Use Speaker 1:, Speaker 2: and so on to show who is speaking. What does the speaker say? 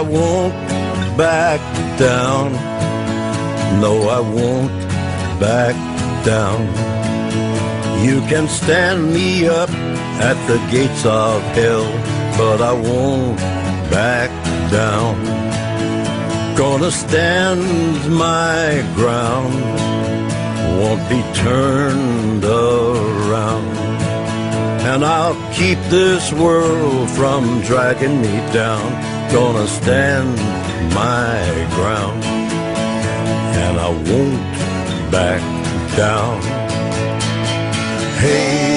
Speaker 1: won't back down. No, I won't back down. You can stand me up at the gates of hell, but I won't back down. Gonna stand my ground, won't be turned around. And I'll keep this world from dragging me down. Gonna stand my ground, and I won't back down. Hey,